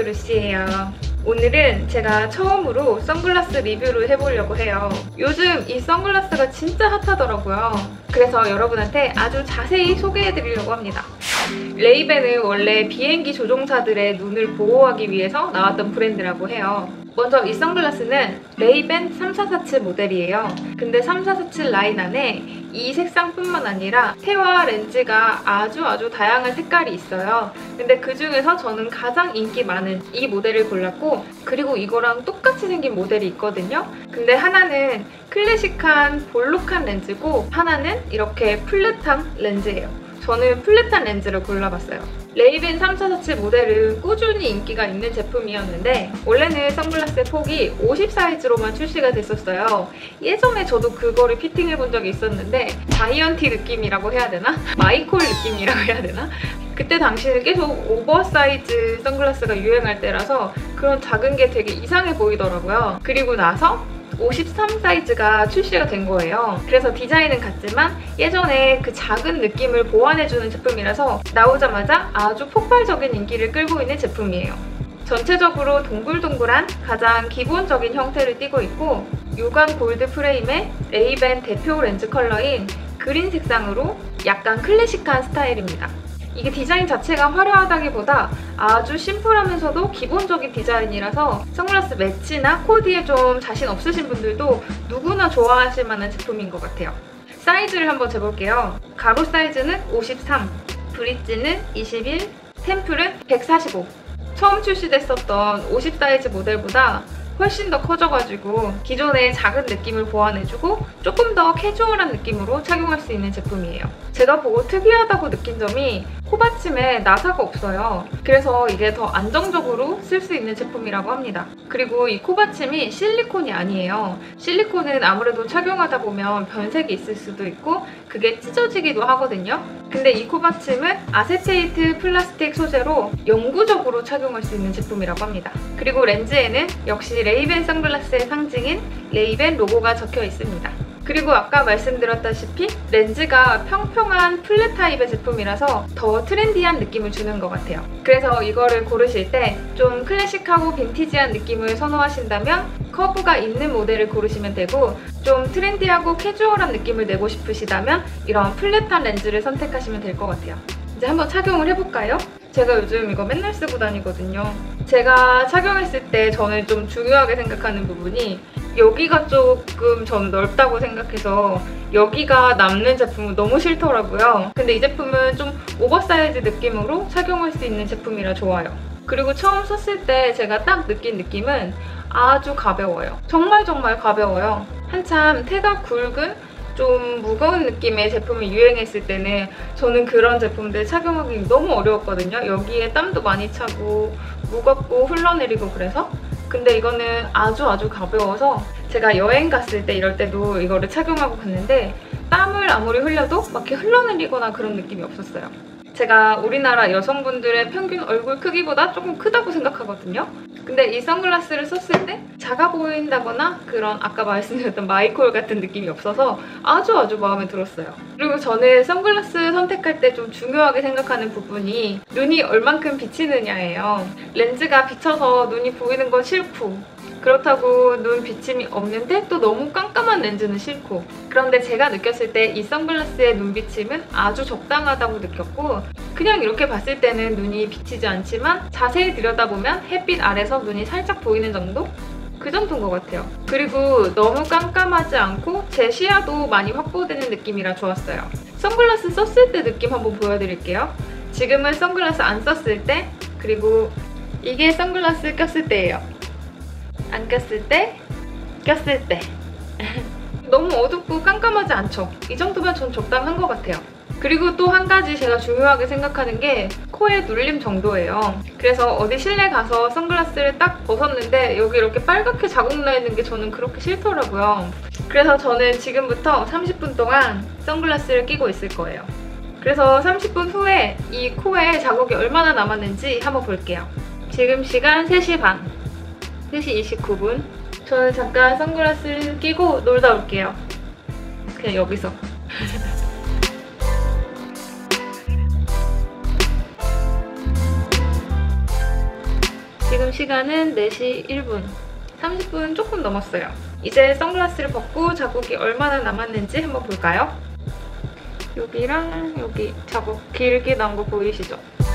마크루시예요. 오늘은 제가 처음으로 선글라스 리뷰를 해보려고 해요. 요즘 이 선글라스가 진짜 핫하더라고요. 그래서 여러분한테 아주 자세히 소개해드리려고 합니다. 레이벤은 원래 비행기 조종사들의 눈을 보호하기 위해서 나왔던 브랜드라고 해요. 먼저 이 선글라스는 레이벤 3447 모델이에요. 근데 3447 라인 안에 이 색상뿐만 아니라 태화 렌즈가 아주 다양한 색깔이 있어요. 근데 그 중에서 저는 가장 인기 많은 이 모델을 골랐고, 그리고 이거랑 똑같이 생긴 모델이 있거든요. 근데 하나는 클래식한 볼록한 렌즈고 하나는 이렇게 플랫한 렌즈예요. 저는 플랫한 렌즈를 골라봤어요. 레이벤 3447 모델은 꾸준히 인기가 있는 제품이었는데 원래는 선글라스 폭이 50 사이즈로만 출시가 됐었어요. 예전에 저도 그거를 피팅해본 적이 있었는데 자이언티 느낌이라고 해야 되나? 마이콜 느낌이라고 해야 되나? 그때 당시에는 계속 오버사이즈 선글라스가 유행할 때라서 그런 작은 게 되게 이상해 보이더라고요. 그리고 나서 53 사이즈가 출시가 된 거예요. 그래서 디자인은 같지만 예전에 그 작은 느낌을 보완해주는 제품이라서 나오자마자 아주 폭발적인 인기를 끌고 있는 제품이에요. 전체적으로 동글동글한 가장 기본적인 형태를 띠고 있고 유광 골드 프레임에 레이벤 대표 렌즈 컬러인 그린 색상으로 약간 클래식한 스타일입니다. 이게 디자인 자체가 화려하다기보다 아주 심플하면서도 기본적인 디자인이라서 선글라스 매치나 코디에 좀 자신 없으신 분들도 누구나 좋아하실 만한 제품인 것 같아요. 사이즈를 한번 재볼게요. 가로 사이즈는 53, 브릿지는 21, 템플은 145. 처음 출시됐었던 50 사이즈 모델보다 훨씬 더 커져가지고 기존의 작은 느낌을 보완해주고 조금 더 캐주얼한 느낌으로 착용할 수 있는 제품이에요. 제가 보고 특이하다고 느낀 점이 코받침에 나사가 없어요. 그래서 이게 더 안정적으로 쓸 수 있는 제품이라고 합니다. 그리고 이 코받침이 실리콘이 아니에요. 실리콘은 아무래도 착용하다 보면 변색이 있을 수도 있고 그게 찢어지기도 하거든요. 근데 이 코받침은 아세테이트 플라스틱 소재로 영구적으로 착용할 수 있는 제품이라고 합니다. 그리고 렌즈에는 역시 레이벤 선글라스의 상징인 레이벤 로고가 적혀 있습니다. 그리고 아까 말씀드렸다시피 렌즈가 평평한 플랫 타입의 제품이라서 더 트렌디한 느낌을 주는 것 같아요. 그래서 이거를 고르실 때 좀 클래식하고 빈티지한 느낌을 선호하신다면 커브가 있는 모델을 고르시면 되고, 좀 트렌디하고 캐주얼한 느낌을 내고 싶으시다면 이런 플랫한 렌즈를 선택하시면 될 것 같아요. 이제 한번 착용을 해볼까요? 제가 요즘 이거 맨날 쓰고 다니거든요. 제가 착용했을 때 저는 좀 중요하게 생각하는 부분이 여기가 조금 전 넓다고 생각해서 여기가 남는 제품은 너무 싫더라고요. 근데 이 제품은 좀 오버사이즈 느낌으로 착용할 수 있는 제품이라 좋아요. 그리고 처음 썼을 때 제가 딱 느낀 느낌은 아주 가벼워요. 정말 가벼워요. 한참 태가 굵은 좀 무거운 느낌의 제품이 유행했을 때는 저는 그런 제품들 착용하기 너무 어려웠거든요. 여기에 땀도 많이 차고 무겁고 흘러내리고 그래서. 근데 이거는 아주 가벼워서 제가 여행 갔을 때 이럴 때도 이거를 착용하고 갔는데 땀을 아무리 흘려도 막 이렇게 흘러내리거나 그런 느낌이 없었어요. 제가 우리나라 여성분들의 평균 얼굴 크기보다 조금 크다고 생각하거든요. 근데 이 선글라스를 썼을 때 작아 보인다거나 그런 아까 말씀드렸던 마이콜 같은 느낌이 없어서 아주 마음에 들었어요. 그리고 저는 선글라스 선택할 때 좀 중요하게 생각하는 부분이 눈이 얼만큼 비치느냐예요. 렌즈가 비쳐서 눈이 보이는 건 싫고, 그렇다고 눈 비침이 없는데 또 너무 깜깜한 렌즈는 싫고, 그런데 제가 느꼈을 때 이 선글라스의 눈 비침은 아주 적당하다고 느꼈고, 그냥 이렇게 봤을 때는 눈이 비치지 않지만 자세히 들여다보면 햇빛 아래서 눈이 살짝 보이는 정도? 그 정도인 것 같아요. 그리고 너무 깜깜하지 않고 제 시야도 많이 확보되는 느낌이라 좋았어요. 선글라스 썼을 때 느낌 한번 보여드릴게요. 지금은 선글라스 안 썼을 때, 그리고 이게 선글라스 꼈을 때예요. 안 꼈을 때, 꼈을 때. 너무 어둡고 깜깜하지 않죠? 이 정도면 전 적당한 것 같아요. 그리고 또 한 가지 제가 중요하게 생각하는 게 코의 눌림 정도예요. 그래서 어디 실내 가서 선글라스를 딱 벗었는데 여기 이렇게 빨갛게 자국 나 있는 게 저는 그렇게 싫더라고요. 그래서 저는 지금부터 30분 동안 선글라스를 끼고 있을 거예요. 그래서 30분 후에 이 코에 자국이 얼마나 남았는지 한번 볼게요. 지금 시간 3시 반, 3시 29분. 저는 잠깐 선글라스를 끼고 놀다 올게요. 그냥 여기서. 지금 시간은 4시 1분. 30분 조금 넘었어요. 이제 선글라스를 벗고 자국이 얼마나 남았는지 한번 볼까요? 여기랑 여기 자국 길게 난 거 보이시죠?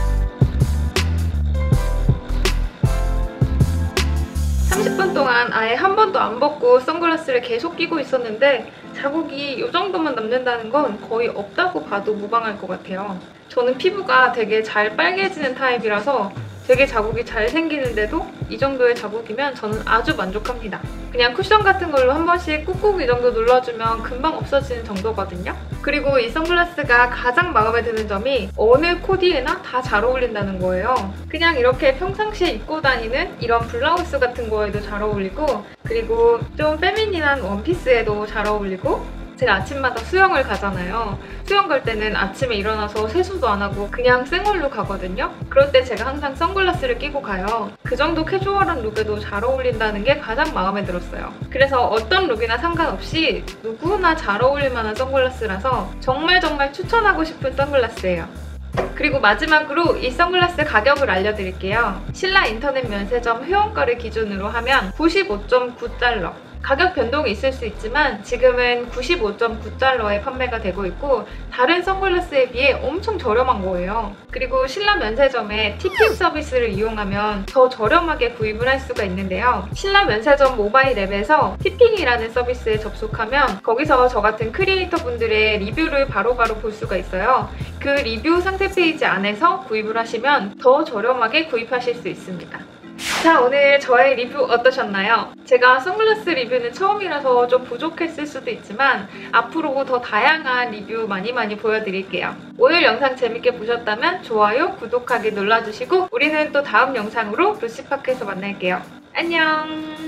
(30분) 동안 아예 한 번도 안 벗고 선글라스를 계속 끼고 있었는데 자국이 이 정도만 남는다는 건 거의 없다고 봐도 무방할 것 같아요. 저는 피부가 되게 잘 빨개지는 타입이라서 되게 자국이 잘 생기는데도 이 정도의 자국이면 저는 아주 만족합니다. 그냥 쿠션 같은 걸로 한 번씩 꾹꾹 이 정도 눌러주면 금방 없어지는 정도거든요. 그리고 이 선글라스가 가장 마음에 드는 점이 어느 코디에나 다 잘 어울린다는 거예요. 그냥 이렇게 평상시에 입고 다니는 이런 블라우스 같은 거에도 잘 어울리고, 그리고 좀 페미닌한 원피스에도 잘 어울리고, 제가 아침마다 수영을 가잖아요. 수영 갈 때는 아침에 일어나서 세수도 안 하고 그냥 생얼로 가거든요. 그럴 때 제가 항상 선글라스를 끼고 가요. 그 정도 캐주얼한 룩에도 잘 어울린다는 게 가장 마음에 들었어요. 그래서 어떤 룩이나 상관없이 누구나 잘 어울릴 만한 선글라스라서 정말 추천하고 싶은 선글라스예요. 그리고 마지막으로 이 선글라스 가격을 알려드릴게요. 신라 인터넷 면세점 회원가를 기준으로 하면 95.9달러. 가격 변동이 있을 수 있지만 지금은 95.9달러에 판매가 되고 있고 다른 선글라스에 비해 엄청 저렴한 거예요. 그리고 신라 면세점의 티핑 서비스를 이용하면 더 저렴하게 구입을 할 수가 있는데요. 신라 면세점 모바일 앱에서 티핑이라는 서비스에 접속하면 거기서 저 같은 크리에이터 분들의 리뷰를 바로바로 볼 수가 있어요. 그 리뷰 상세 페이지 안에서 구입을 하시면 더 저렴하게 구입하실 수 있습니다. 자, 오늘 저의 리뷰 어떠셨나요? 제가 선글라스 리뷰는 처음이라서 좀 부족했을 수도 있지만 앞으로 더 다양한 리뷰 많이 보여드릴게요. 오늘 영상 재밌게 보셨다면 좋아요, 구독하기 눌러주시고 우리는 또 다음 영상으로 루시파크에서 만날게요. 안녕!